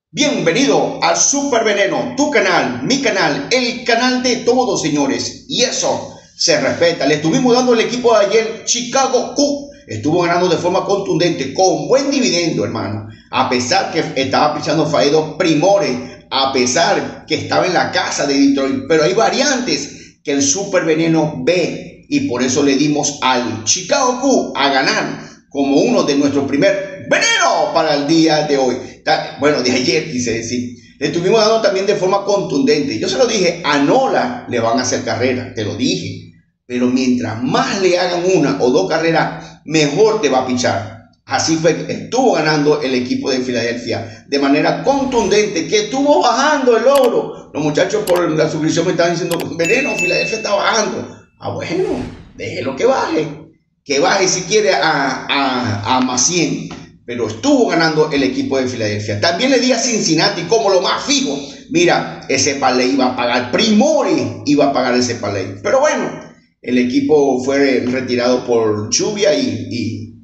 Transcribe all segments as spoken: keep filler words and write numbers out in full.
Bienvenido al Super Veneno, tu canal, mi canal, el canal de todos, señores. Y eso se respeta. Le estuvimos dando el equipo de ayer, Chicago Cubs. Estuvo ganando de forma contundente, con buen dividendo, hermano. A pesar que estaba pichando Faedo Primores, a pesar que estaba en la casa de Detroit. Pero hay variantes que el Super Veneno ve. Y por eso le dimos al Chicago Cubs a ganar como uno de nuestros primer veneno para el día de hoy. Bueno, de ayer quise decir. Le estuvimos dando también de forma contundente. Yo se lo dije, a Nola le van a hacer carrera, te lo dije. Pero mientras más le hagan una o dos carreras, mejor te va a pichar. Así fue que estuvo ganando el equipo de Filadelfia de manera contundente, que estuvo bajando el oro. Los muchachos por la suscripción me estaban diciendo, veneno, Filadelfia está bajando. Ah, bueno, déjelo que baje. Que baje si quiere a, a, a más cien. Pero estuvo ganando el equipo de Filadelfia. También le di a Cincinnati como lo más fijo. Mira, ese parlay iba a pagar. Primores iba a pagar ese parlay. Pero bueno, el equipo fue retirado por lluvia y, y,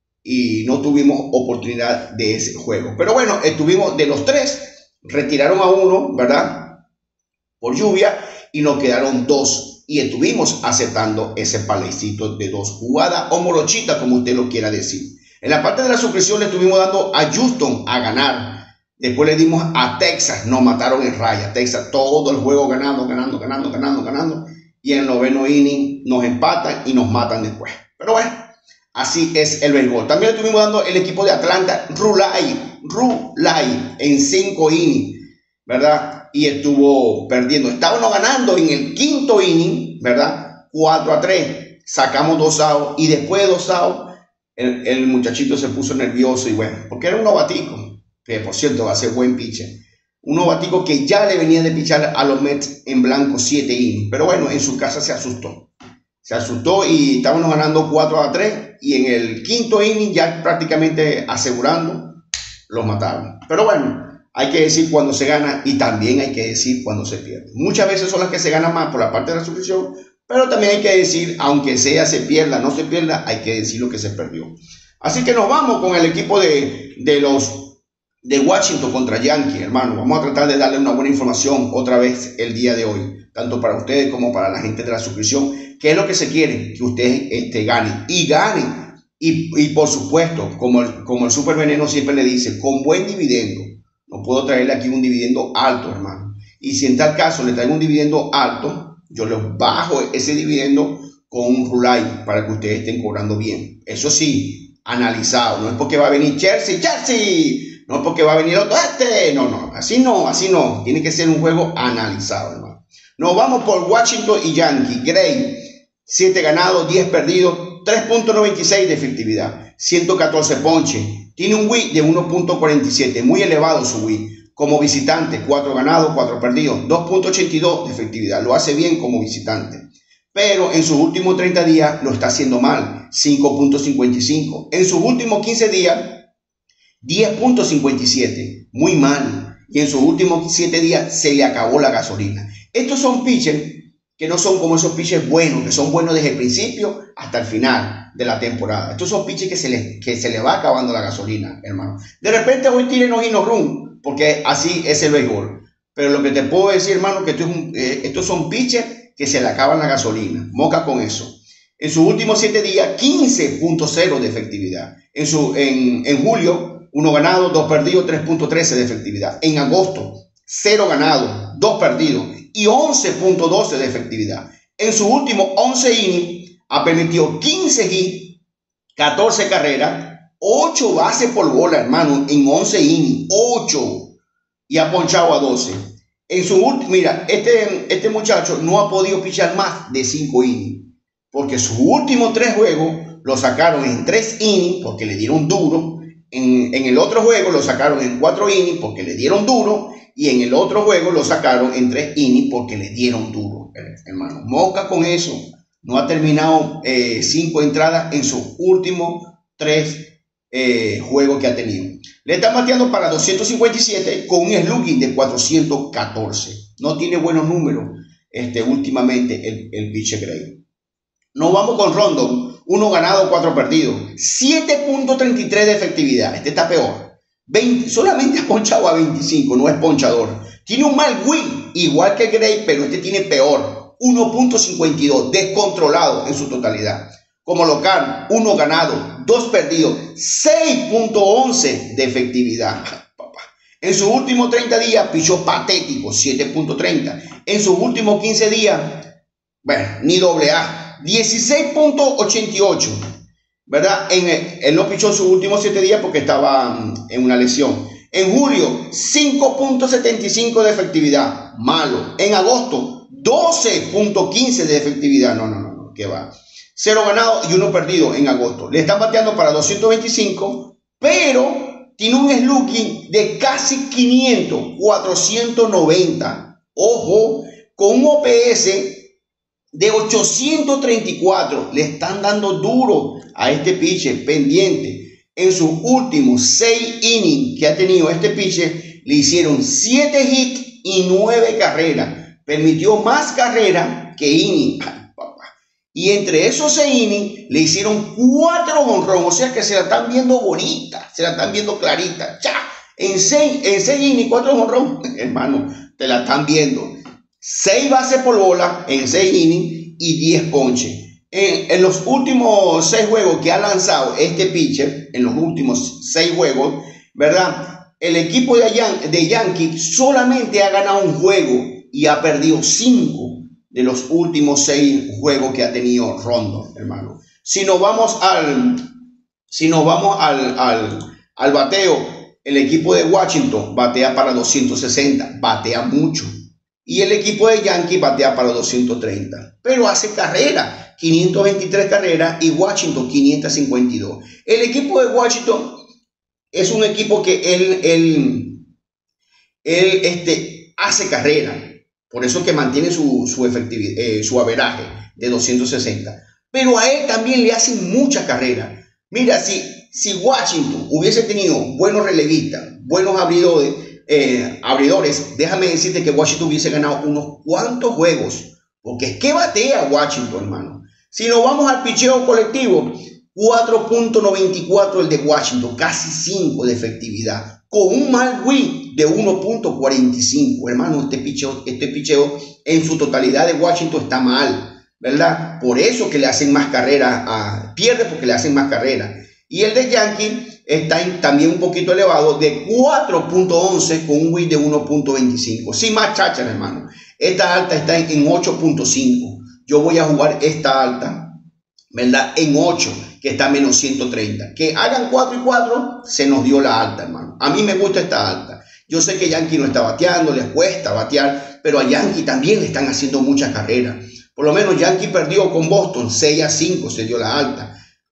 y no tuvimos oportunidad de ese juego. Pero bueno, estuvimos de los tres. Retiraron a uno, ¿verdad? Por lluvia. Y nos quedaron dos. Y estuvimos aceptando ese parlaycito de dos jugadas o morochita, como usted lo quiera decir. En la parte de la suscripción le estuvimos dando a Houston a ganar. Después le dimos a Texas. Nos mataron en raya. Texas todo el juego ganando, ganando, ganando, ganando, ganando. Y en el noveno inning nos empatan y nos matan después. Pero bueno, así es el béisbol. También le estuvimos dando el equipo de Atlanta, Rulay, Rulay, en cinco innings, ¿verdad? Y estuvo perdiendo. Estábamos ganando en el quinto inning, ¿verdad? cuatro a tres. Sacamos dos outs y después de dos outs, El, el muchachito se puso nervioso y bueno, porque era un novatico, que por cierto va a ser buen pitcher. Un novatico que ya le venía de pichar a los Mets en blanco siete innings. Pero bueno, en su casa se asustó. Se asustó y estábamos ganando cuatro a tres. Y en el quinto inning, ya prácticamente asegurando, los mataron. Pero bueno, hay que decir cuando se gana y también hay que decir cuando se pierde. Muchas veces son las que se ganan más por la parte de la suscripción. Pero también hay que decir, aunque sea se pierda, no se pierda, hay que decir lo que se perdió. Así que nos vamos con el equipo de, de los de Washington contra Yankees, hermano. Vamos a tratar de darle una buena información otra vez el día de hoy, tanto para ustedes como para la gente de la suscripción, que es lo que se quiere, que ustedes este, ganen y ganen. Y, y por supuesto, como el, como el Super Veneno siempre le dice, con buen dividendo. No puedo traerle aquí un dividendo alto, hermano. Y si en tal caso le traigo un dividendo alto, yo les bajo ese dividendo con un Rulay para que ustedes estén cobrando bien. Eso sí, analizado. No es porque va a venir Chelsea, Chelsea. No es porque va a venir otro este. No, no. Así no, así no. Tiene que ser un juego analizado, hermano. Nos vamos por Washington y Yankees. Gray, siete ganados, diez perdidos, tres punto noventa y seis de efectividad. ciento catorce ponches. Tiene un W I de uno punto cuarenta y siete. Muy elevado su W I. Como visitante, cuatro ganados, cuatro perdidos, dos punto ochenta y dos de efectividad. Lo hace bien como visitante. Pero en sus últimos treinta días lo está haciendo mal, cinco punto cincuenta y cinco. En sus últimos quince días, diez punto cincuenta y siete. Muy mal. Y en sus últimos siete días se le acabó la gasolina. Estos son pitchers que no son como esos pitchers buenos, que son buenos desde el principio hasta el final de la temporada. Estos son pitchers que se le, que se le va acabando la gasolina, hermano. De repente hoy tienen no no run. Porque así es el béisbol. Pero lo que te puedo decir, hermano, que esto es un, eh, estos son pitchers que se le acaban la gasolina. Moca con eso. En sus últimos siete días, quince punto cero de efectividad. En, su, en, en julio, uno ganado, dos perdidos, tres punto trece de efectividad. En agosto, cero ganado, dos perdidos y once punto doce de efectividad. En sus últimos once innings, ha permitido quince hits, catorce carreras, ocho bases por bola, hermano, en once innings, ocho, y ha ponchado a doce. En su último, mira, este, este muchacho no ha podido pichar más de cinco innings, porque sus últimos tres juegos lo sacaron en tres innings, porque le dieron duro. En, en el otro juego lo sacaron en cuatro innings, porque le dieron duro. Y en el otro juego lo sacaron en tres innings, porque le dieron duro, hermano. Moca con eso. No ha terminado eh, cinco entradas en sus últimos tres Eh, juego que ha tenido. Le están bateando para doscientos cincuenta y siete con un slugging de cuatrocientos catorce. No tiene buenos números este, últimamente el, el pitcher Gray. Nos vamos con Rondon. Uno ganado, cuatro perdidos. siete punto treinta y tres de efectividad. Este está peor. veinte, solamente ha ponchado a veinticinco, no es ponchador. Tiene un mal win, igual que Gray, pero este tiene peor. uno punto cincuenta y dos, descontrolado en su totalidad. Como local, uno ganado, dos perdidos, seis punto once de efectividad. En sus últimos treinta días pichó patético, siete punto treinta. En sus últimos quince días, bueno, ni doble A, dieciséis punto ochenta y ocho. ¿Verdad? En, él no pichó sus últimos siete días porque estaba en una lesión. En julio, cinco punto setenta y cinco de efectividad, malo. En agosto, doce punto quince de efectividad, no, no, no, no, ¿qué va? Cero ganado y uno perdido en agosto. Le están bateando para doscientos veinticinco, pero tiene un slugging de casi quinientos, cuatrocientos noventa. Ojo, con un O P S de ochocientos treinta y cuatro. Le están dando duro a este pitcher pendiente. En sus últimos seis innings que ha tenido este pitcher, le hicieron siete hits y nueve carreras. Permitió más carreras que innings. Y entre esos seis innings le hicieron cuatro honrones. O sea que se la están viendo bonita, se la están viendo clarita. ¡Cha! En seis, en seis innings, cuatro honrones. Hermano, te la están viendo. seis bases por bola en seis innings y diez ponches. En, en los últimos seis juegos que ha lanzado este pitcher, en los últimos seis juegos, ¿verdad? El equipo de, Yan, de Yankee solamente ha ganado un juego y ha perdido cinco de los últimos seis juegos que ha tenido Rondon, hermano. Si nos vamos al, si nos vamos al, al, al bateo, el equipo de Washington batea para doscientos sesenta, batea mucho. Y el equipo de Yankee batea para doscientos treinta, pero hace carrera, quinientas veintitrés carreras, y Washington quinientas cincuenta y dos. El equipo de Washington es un equipo que él, él, él este, hace carrera, por eso que mantiene su, su, efectividad, eh, su averaje de doscientos sesenta, pero a él también le hacen mucha carrera. Mira, si, si Washington hubiese tenido buenos relevistas, buenos abridores, Eh, abridores, déjame decirte que Washington hubiese ganado unos cuantos juegos, porque es que batea Washington, hermano. Si nos vamos al picheo colectivo, cuatro punto noventa y cuatro el de Washington, casi cinco de efectividad, con un mal win de uno punto cuarenta y cinco, hermano. Este picheo, este picheo en su totalidad de Washington está mal, ¿verdad? Por eso que le hacen más carrera, a, pierde porque le hacen más carrera. Y el de Yankee está en, también un poquito elevado, de cuatro punto once con un win de uno punto veinticinco. Sin más cháchara, hermano. Esta alta está en, en ocho punto cinco. Yo voy a jugar esta alta, ¿verdad? En ocho, que está menos ciento treinta. Que hagan cuatro y cuatro, se nos dio la alta, hermano. A mí me gusta esta alta. Yo sé que Yankee no está bateando, les cuesta batear, pero a Yankee también le están haciendo muchas carreras. Por lo menos Yankee perdió con Boston seis a cinco, se dio la alta.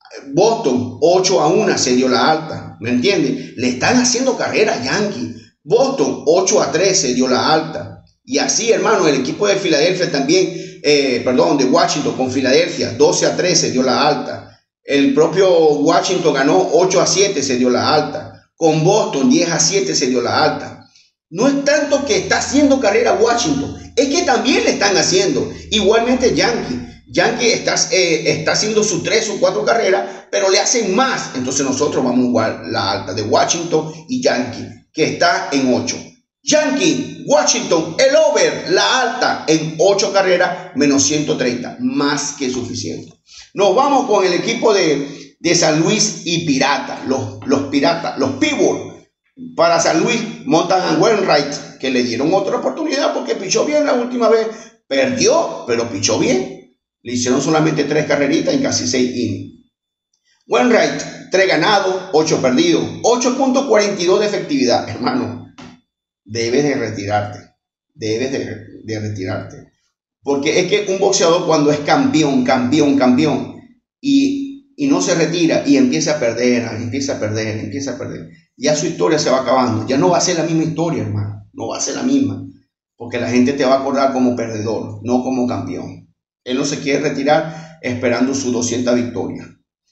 Boston ocho a uno se dio la alta, ¿me entiendes? Le están haciendo carrera a Yankee. Boston ocho a tres se dio la alta. Y así, hermano, el equipo de Filadelfia también, eh, perdón, de Washington con Filadelfia, doce a tres se dio la alta. El propio Washington ganó ocho a siete, se dio la alta. Con Boston diez a siete se dio la alta. No es tanto que está haciendo carrera Washington, es que también le están haciendo. Igualmente Yankee. Yankee está, eh, está haciendo sus tres o cuatro carreras, pero le hacen más. Entonces nosotros vamos a jugar la alta de Washington y Yankee, que está en ocho. Yankee, Washington, el over, la alta en ocho carreras, menos ciento treinta, más que suficiente. Nos vamos con el equipo de, de San Luis y Piratas, los, los Piratas, los Pitbull. Para San Luis montan a Wainwright, que le dieron otra oportunidad porque pichó bien la última vez. Perdió, pero pichó bien. Le hicieron solamente tres carreritas en casi seis innings. Wainwright, tres ganados, ocho perdidos, ocho punto cuarenta y dos de efectividad. Hermano, debes de retirarte. Debes de, de retirarte. Porque es que un boxeador cuando es campeón, campeón, campeón, y, y no se retira y empieza a perder, empieza a perder, empieza a perder, ya su historia se va acabando. Ya no va a ser la misma historia, hermano. No va a ser la misma. Porque la gente te va a acordar como perdedor, no como campeón. Él no se quiere retirar esperando sus doscientas victorias.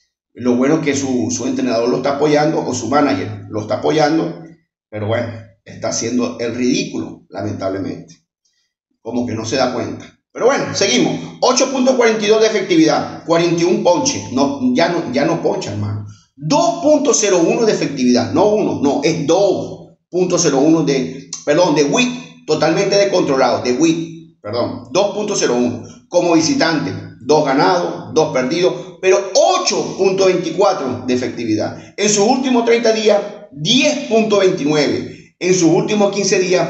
Lo bueno es que su, su entrenador lo está apoyando, o su manager lo está apoyando, pero bueno, está haciendo el ridículo, lamentablemente. Como que no se da cuenta. Pero bueno, seguimos. ocho punto cuarenta y dos de efectividad, cuarenta y uno ponches. No, ya, no, ya no poncha, hermano. dos punto cero uno de efectividad, no uno, no, es dos punto cero uno de, perdón, de whip, totalmente descontrolado, de whip, perdón, dos punto cero uno. Como visitante, dos ganados, dos perdidos, pero ocho punto veinticuatro de efectividad. En sus últimos treinta días, diez punto veintinueve. En sus últimos quince días,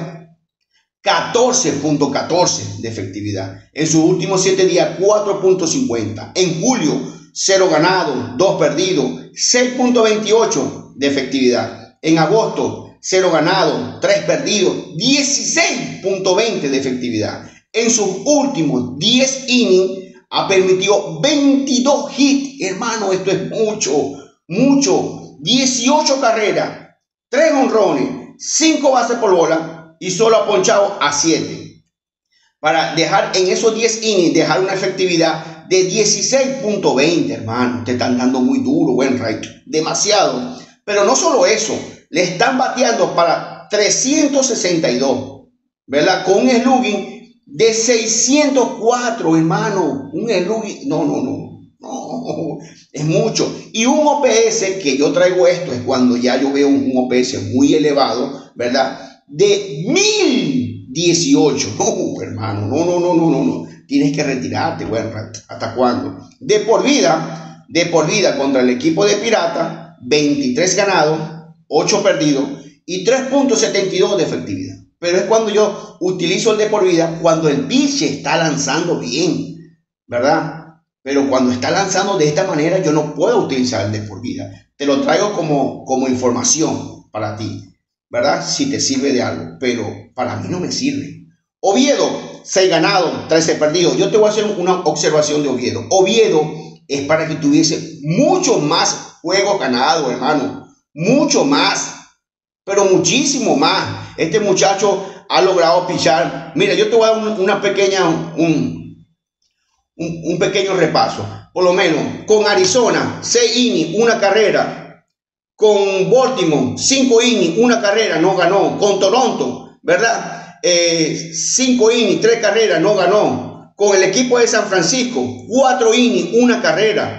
catorce punto catorce de efectividad. En sus últimos siete días, cuatro punto cincuenta. En julio, cero ganados, dos perdidos, seis punto veintiocho de efectividad. En agosto, cero ganados, tres perdidos, dieciséis punto veinte de efectividad. En sus últimos diez innings ha permitido veintidós hits. Hermano, esto es mucho, mucho. dieciocho carreras, tres honrones, cinco bases por bola y solo ha ponchado a siete. Para dejar en esos diez innings, dejar una efectividad de dieciséis punto veinte, hermano. Te están dando muy duro, buen right. Demasiado. Pero no solo eso, le están bateando para trescientos sesenta y dos, ¿verdad? Con un slugging de seiscientos cuatro, hermano. Un slugging, no, no, no, no, es mucho. Y un O P S, que yo traigo esto, es cuando ya yo veo un O P S muy elevado, ¿verdad? De mil dieciocho. No, hermano, no, no, no, no, no, no. Tienes que retirarte, bueno, ¿hasta cuándo? De por vida, de por vida contra el equipo de Pirata, veintitrés ganados, ocho perdidos y tres punto setenta y dos de efectividad. Pero es cuando yo utilizo el de por vida, cuando el pitcher está lanzando bien, ¿verdad? Pero cuando está lanzando de esta manera, yo no puedo utilizar el de por vida. Te lo traigo como, como información para ti, ¿verdad? Si te sirve de algo, pero para mí no me sirve. Oviedo, seis ganados, trece perdidos. Yo te voy a hacer una observación de Oviedo. Oviedo es para que tuviese mucho más juegos ganados, hermano. Mucho más, pero muchísimo más. Este muchacho ha logrado pichar. Mira, yo te voy a dar una pequeña, un, un, un pequeño repaso. Por lo menos, con Arizona, seis innings, una carrera. Con Baltimore, cinco innings, una carrera, no ganó. Con Toronto, ¿verdad? Eh, cinco innings, tres carreras, no ganó. Con el equipo de San Francisco, cuatro innings, una carrera.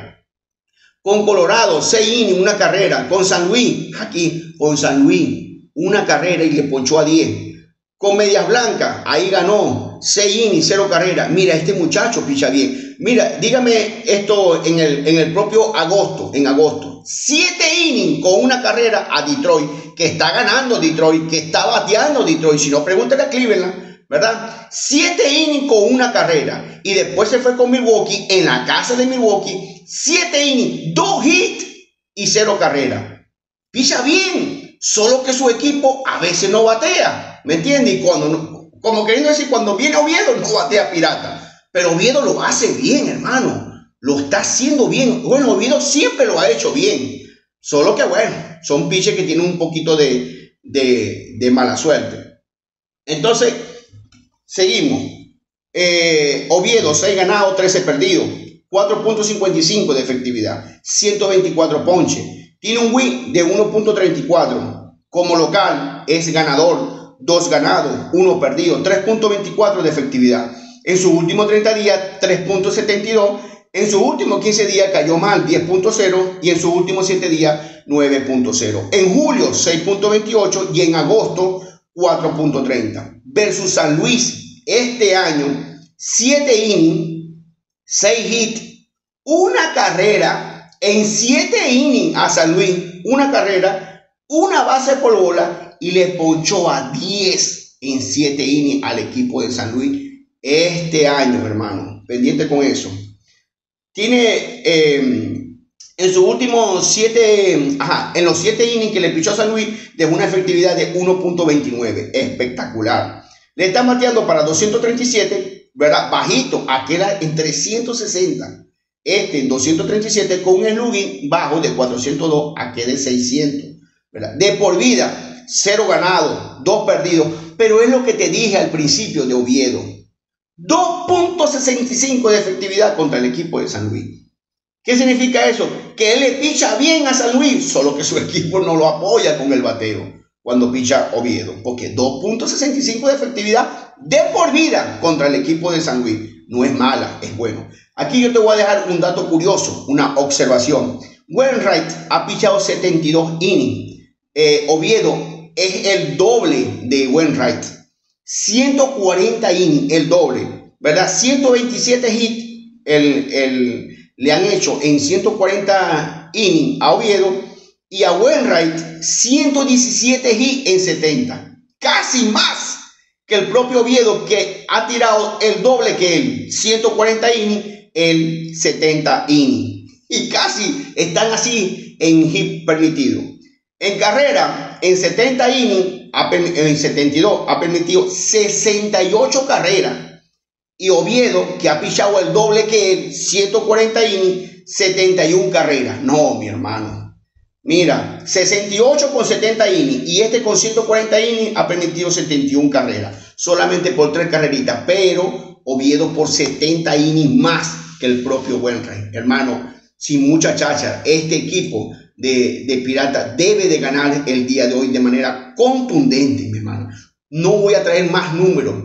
Con Colorado, seis innings, una carrera. Con San Luis, aquí, con San Luis, una carrera y le ponchó a diez. Con Medias Blancas, ahí ganó, seis innings, cero carrera. Mira, este muchacho picha bien. Mira, dígame esto en el, en el propio agosto, en agosto. siete innings con una carrera a Detroit, que está ganando Detroit, que está bateando Detroit. Si no, pregúntale a Cleveland, ¿verdad? siete innings con una carrera. Y después se fue con Milwaukee, en la casa de Milwaukee, siete innings, dos hits y cero carrera. Picha bien, solo que su equipo a veces no batea, ¿me entiendes? Y cuando no, como queriendo decir, cuando viene Oviedo no batea Pirata, pero Oviedo lo hace bien, hermano, lo está haciendo bien. Bueno, Oviedo siempre lo ha hecho bien, solo que bueno, son pitchers que tienen un poquito de, de, de mala suerte. Entonces, seguimos. Eh, Oviedo, seis ganados, trece perdidos, cuatro punto cincuenta y cinco de efectividad, ciento veinticuatro ponches, tiene un whip de uno punto treinta y cuatro. Como local es ganador, dos ganados, uno perdido, tres punto veinticuatro de efectividad. En sus últimos treinta días, tres punto setenta y dos. En sus últimos quince días cayó mal, diez punto cero. Y en sus últimos siete días, nueve punto cero. En julio, seis punto veintiocho. Y en agosto, cuatro punto treinta. Versus San Luis, este año, siete innings, seis hits, una carrera. En siete innings a San Luis, una carrera, una base por bola y le ponchó a diez en siete innings al equipo de San Luis este año, hermano. Pendiente con eso. Tiene eh, en sus últimos siete, ajá, en los siete innings que le pichó a San Luis, de una efectividad de uno punto veintinueve. Espectacular. Le está bateando para doscientos treinta y siete, ¿verdad? Bajito, aquel en trescientos sesenta. Este en doscientos treinta y siete con un slugging bajo de cuatrocientos dos, aquel de seiscientos, ¿verdad? De por vida, cero ganado, dos perdidos. Pero es lo que te dije al principio de Oviedo. dos punto sesenta y cinco de efectividad contra el equipo de San Luis. ¿Qué significa eso? Que él le picha bien a San Luis, solo que su equipo no lo apoya con el bateo cuando picha Oviedo, porque dos punto sesenta y cinco de efectividad de por vida contra el equipo de San Luis. No es mala, es bueno. Aquí yo te voy a dejar un dato curioso, una observación. Wainwright ha pichado setenta y dos innings. Eh, Oviedo es el doble de Wainwright. ciento cuarenta innings, el doble, ¿verdad? ciento veintisiete hits el, el, le han hecho en ciento cuarenta innings a Oviedo, y a Wainwright ciento diecisiete hits en setenta. Casi más que el propio Oviedo, que ha tirado el doble que él, ciento cuarenta innings, el setenta innings. Y casi están así en hit permitido. En carrera, en setenta innings, en setenta y dos, ha permitido sesenta y ocho carreras. Y Oviedo, que ha pichado el doble que él, ciento cuarenta innings, setenta y una carreras. No, mi hermano. Mira, sesenta y ocho con setenta innings, y este con ciento cuarenta innings ha permitido setenta y una carreras. Solamente por tres carreritas, pero Oviedo por setenta innings más que el propio Wainwright. Hermano, sin mucha chacha, este equipo de, de Pirata debe de ganar el día de hoy de manera contundente, mi hermano. No voy a traer más números.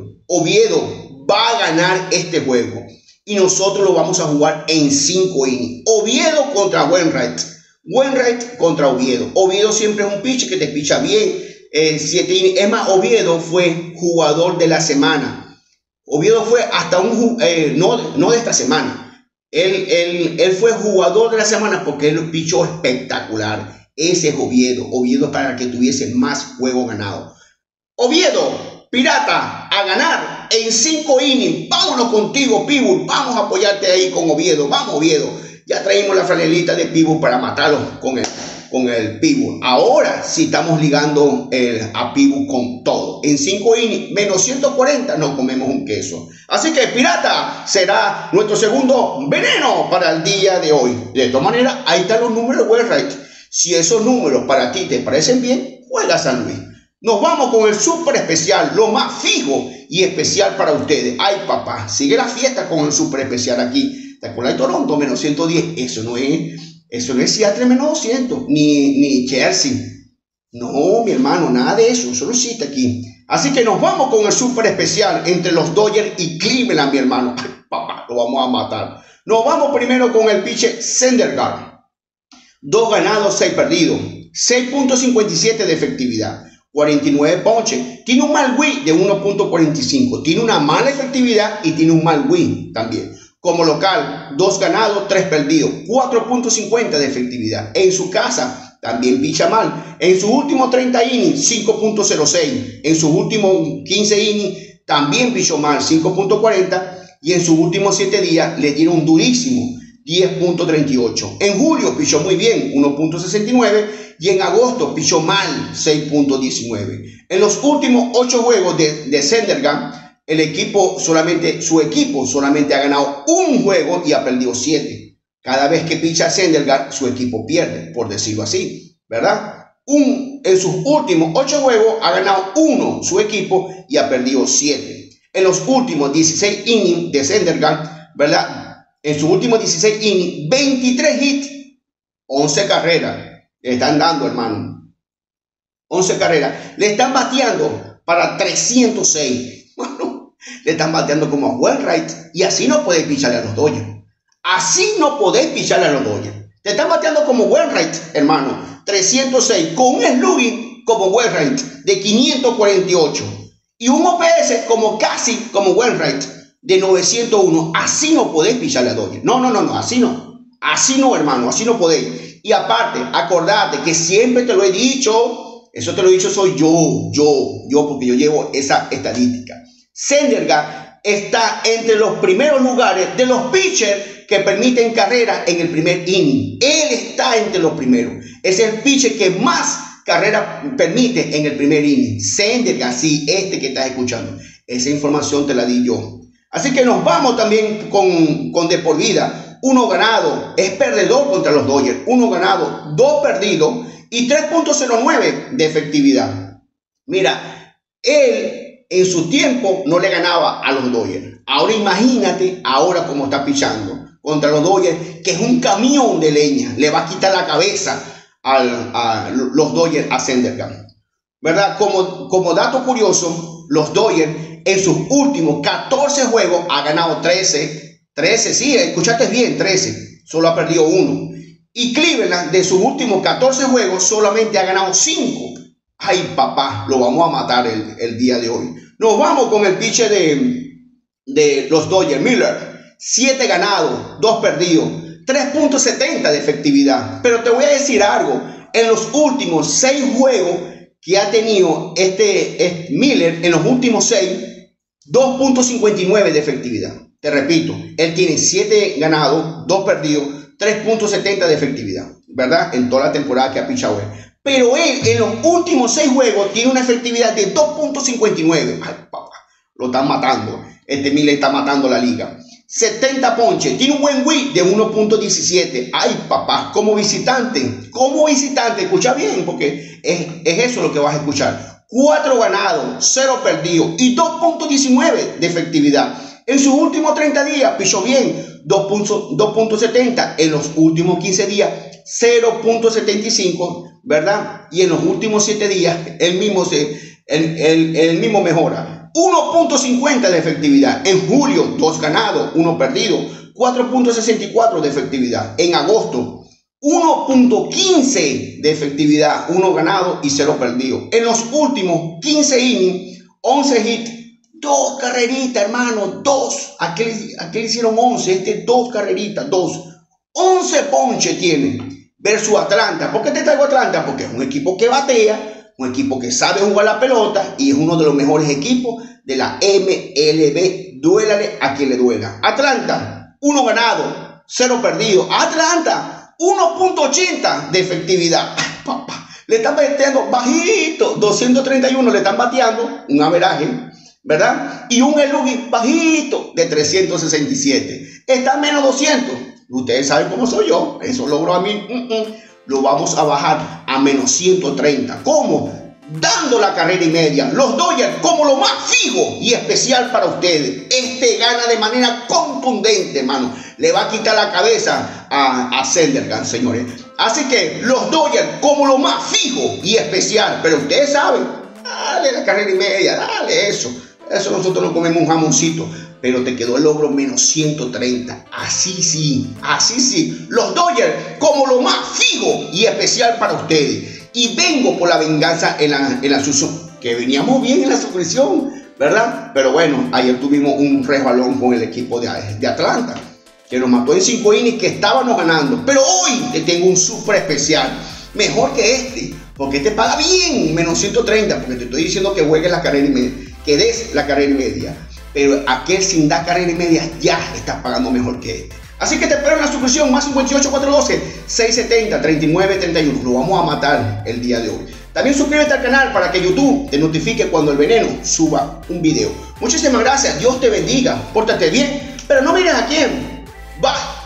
Oviedo va a ganar este juego y nosotros lo vamos a jugar en cinco innings. Oviedo contra Wainwright. Wainwright contra Oviedo. Oviedo siempre es un pitcher que te picha bien. Eh, siete innings. Es más, Oviedo fue jugador de la semana. Oviedo fue hasta un... Eh, no, no de esta semana. Él, él, él fue jugador de la semana porque él pichó espectacular. Ese es Oviedo. Oviedo es para que tuviese más juego ganado. Oviedo, Pirata, a ganar en cinco innings. Vámonos contigo, Pitbull. Vamos a apoyarte ahí con Oviedo. Vamos, Oviedo. Ya traímos la franelita de Pitbull para matarlos con el, con el Pitbull. Ahora sí estamos ligando el, a Pitbull con todo. En cinco innings, menos ciento cuarenta, nos comemos un queso. Así que Pirata será nuestro segundo veneno para el día de hoy. De todas maneras, ahí están los números de Wainwright. Si esos números para ti te parecen bien, juega San Luis. Nos vamos con el súper especial, lo más fijo y especial para ustedes. Ay, papá, sigue la fiesta con el súper especial aquí. Con Toronto, menos ciento diez. Eso no es, eso no es Seattle menos doscientos, ni, ni Chelsea. No, mi hermano, nada de eso. Eso no existe aquí. Así que nos vamos con el súper especial entre los Dodgers y Cleveland, mi hermano. Ay, papá, lo vamos a matar. Nos vamos primero con el pitcher Syndergaard. Dos ganados, seis perdidos. seis punto cincuenta y siete de efectividad. cuarenta y nueve ponches. Tiene un mal whip de uno punto cuarenta y cinco. Tiene una mala efectividad y tiene un mal whip también. Como local, dos ganados, tres perdidos. cuatro punto cincuenta de efectividad. En su casa, también picha mal. En sus últimos treinta innings, cinco punto cero seis. En sus últimos quince innings, también pichó mal, cinco punto cuarenta. Y en sus últimos siete días, le dieron durísimo, diez punto treinta y ocho. En julio, pichó muy bien, uno punto sesenta y nueve. Y en agosto, pichó mal, seis punto diecinueve. En los últimos ocho juegos de, de Syndergaard, el equipo solamente, su equipo solamente ha ganado un juego y ha perdido siete. Cada vez que picha Syndergaard, su equipo pierde, por decirlo así, ¿verdad? Un, en sus últimos ocho juegos ha ganado uno su equipo y ha perdido siete. En los últimos dieciséis innings de Syndergaard, ¿verdad? En sus últimos dieciséis innings, veintitrés hits, once carreras le están dando, hermano. once carreras. Le están bateando para trescientos seis. Le están bateando como a Wainwright y así no podéis picharle a los Dodgers. Así no podéis picharle a los Dodgers. Te están bateando como Wainwright, hermano. trescientos seis con un slugging como Wainwright de quinientos cuarenta y ocho y un O P S como casi como Wainwright de novecientos uno. Así no podéis picharle a Dodgers. No, no, no, no, así no. Así no, hermano, así no podéis. Y aparte, acordate que siempre te lo he dicho. Eso te lo he dicho soy yo, yo, yo, porque yo llevo esa estadística. Syndergaard está entre los primeros lugares de los pitchers que permiten carrera en el primer inning. Él está entre los primeros. Es el pitcher que más carrera permite en el primer inning. Syndergaard, sí, este que estás escuchando. Esa información te la di yo. Así que nos vamos también con, con de por vida. Uno ganado, es perdedor contra los Dodgers. Uno ganado, dos perdidos y tres punto cero nueve de efectividad. Mira, él en su tiempo no le ganaba a los Dodgers. Ahora imagínate ahora cómo está pichando contra los Dodgers, que es un camión de leña. Le va a quitar la cabeza al, a los Dodgers a Syndergaard, ¿verdad? Como, como dato curioso, los Dodgers en sus últimos catorce juegos ha ganado trece. trece, sí, escuchaste bien, trece. Solo ha perdido uno. Y Cleveland, de sus últimos catorce juegos, solamente ha ganado cinco. Ay, papá, lo vamos a matar el, el día de hoy. Nos vamos con el pitcher de, de los Dodgers, Miller. siete ganados, dos perdidos, tres punto setenta de efectividad. Pero te voy a decir algo. En los últimos seis juegos que ha tenido este, este Miller, en los últimos seis, dos punto cincuenta y nueve de efectividad. Te repito, él tiene siete ganados, dos perdidos, tres punto setenta de efectividad, ¿verdad? En toda la temporada que ha pichado él. Pero él en los últimos seis juegos tiene una efectividad de dos punto cincuenta y nueve. Ay, papá, lo están matando. Este Miller está matando la liga. setenta ponches, tiene un buen whip de uno punto diecisiete. Ay, papá, como visitante, como visitante, escucha bien, porque es, es eso lo que vas a escuchar. cuatro ganados, cero perdidos y dos punto diecinueve de efectividad. En sus últimos treinta días pichó bien, dos punto setenta. En los últimos quince días, cero punto setenta y cinco, ¿verdad? Y en los últimos siete días, el mismo, se, el, el, el mismo mejora. uno punto cincuenta de efectividad. En julio, dos ganados, uno perdido, cuatro punto sesenta y cuatro de efectividad. En agosto, uno punto quince de efectividad, uno ganado y cero perdido. En los últimos quince innings, once hits, dos carreritas, hermano, dos. Aquel, aquel hicieron once, este dos carreritas, dos. once ponches tiene versus Atlanta. ¿Por qué te traigo Atlanta? Porque es un equipo que batea, un equipo que sabe jugar la pelota y es uno de los mejores equipos de la M L B. Duélale a quien le duela. Atlanta, uno ganado, cero perdido. Atlanta, uno punto ochenta de efectividad. Ay, papá, le están bateando bajito, doscientos treinta y uno le están bateando, un averaje, ¿verdad? Y un slugging bajito de trescientos sesenta y siete. Está menos doscientos. Ustedes saben cómo soy yo. Eso logro a mí. Mm -mm. Lo vamos a bajar a menos ciento treinta. ¿Cómo? Dando la carrera y media. Los Dodgers como lo más fijo y especial para ustedes. Este gana de manera contundente, hermano. Le va a quitar la cabeza a, a Sendergan, señores. Así que los Dodgers como lo más fijo y especial. Pero ustedes saben, dale la carrera y media, dale eso. Eso nosotros no comemos un jamoncito. Pero te quedó el logro menos ciento treinta. Así sí, así sí. Los Dodgers como lo más fijo y especial para ustedes. Y vengo por la venganza en la, en la suscripción. Que veníamos bien en la suscripción, ¿verdad? Pero bueno, ayer tuvimos un resbalón con el equipo de, de Atlanta. Que nos mató en cinco innings que estábamos ganando. Pero hoy te tengo un súper especial. Mejor que este. Porque te paga bien menos ciento treinta. Porque te estoy diciendo que juegues la carrera y media. Que des la carrera y media. Pero aquel sin dar carrera y media ya está pagando mejor que este. Así que te espero en la suscripción más cincuenta y ocho, cuatrocientos doce, seiscientos setenta, treinta y nueve, treinta y uno. Lo vamos a matar el día de hoy. También suscríbete al canal para que YouTube te notifique cuando el veneno suba un video. Muchísimas gracias. Dios te bendiga. Pórtate bien. Pero no mires a quién. Bye.